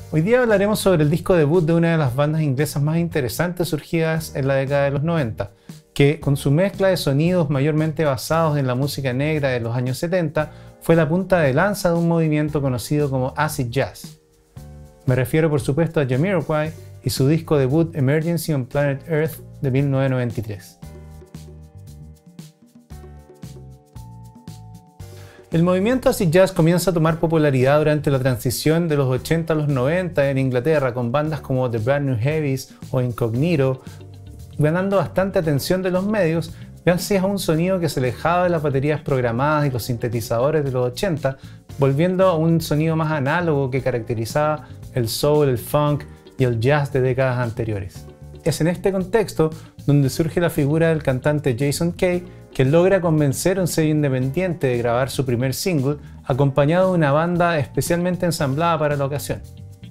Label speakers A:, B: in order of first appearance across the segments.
A: Hoy día hablaremos sobre el disco debut de una de las bandas inglesas más interesantes surgidas en la década de los 90, que con su mezcla de sonidos mayormente basados en la música negra de los años 70, fue la punta de lanza de un movimiento conocido como Acid Jazz. Me refiero por supuesto a Jamiroquai y su disco debut Emergency on Planet Earth de 1993. El movimiento acid jazz comienza a tomar popularidad durante la transición de los 80 a los 90 en Inglaterra, con bandas como The Brand New Heavies o Incognito, ganando bastante atención de los medios gracias a un sonido que se alejaba de las baterías programadas y los sintetizadores de los 80, volviendo a un sonido más análogo que caracterizaba el soul, el funk y el jazz de décadas anteriores. Es en este contexto donde surge la figura del cantante Jason Kay, que logra convencer a un sello independiente de grabar su primer single, acompañado de una banda especialmente ensamblada para la ocasión.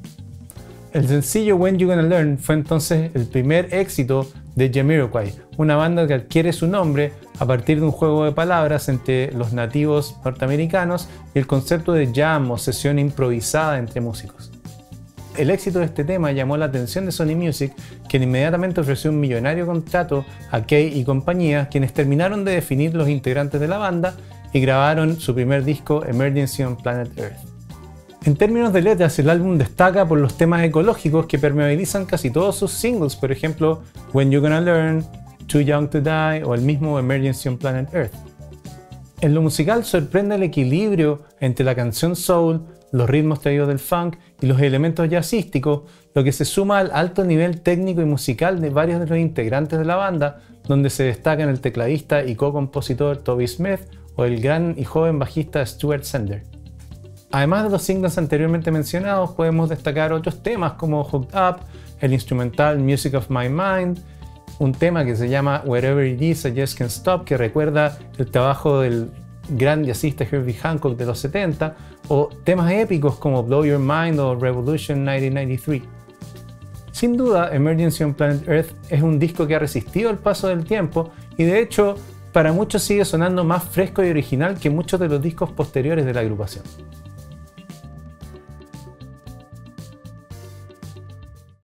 A: El sencillo When You Gonna Learn fue entonces el primer éxito de Jamiroquai, una banda que adquiere su nombre a partir de un juego de palabras entre los nativos norteamericanos y el concepto de jam o sesión improvisada entre músicos. El éxito de este tema llamó la atención de Sony Music, quien inmediatamente ofreció un millonario contrato a Kay y compañía, quienes terminaron de definir los integrantes de la banda y grabaron su primer disco Emergency on Planet Earth. En términos de letras, el álbum destaca por los temas ecológicos que permeabilizan casi todos sus singles, por ejemplo When You Gonna Learn, Too Young to Die o el mismo Emergency on Planet Earth. En lo musical sorprende el equilibrio entre la canción soul, los ritmos traídos del funk y los elementos jazzísticos, lo que se suma al alto nivel técnico y musical de varios de los integrantes de la banda, donde se destacan el tecladista y co-compositor Toby Smith o el gran y joven bajista Stuart Sender. Además de los singles anteriormente mencionados, podemos destacar otros temas como Hooked Up, el instrumental Music of My Mind, un tema que se llama Wherever It Is I Just Can't Stop, que recuerda el trabajo del gran jazzista Herbie Hancock de los 70, o temas épicos como Blow Your Mind o Revolution 1993. Sin duda, Emergency on Planet Earth es un disco que ha resistido el paso del tiempo y de hecho para muchos sigue sonando más fresco y original que muchos de los discos posteriores de la agrupación.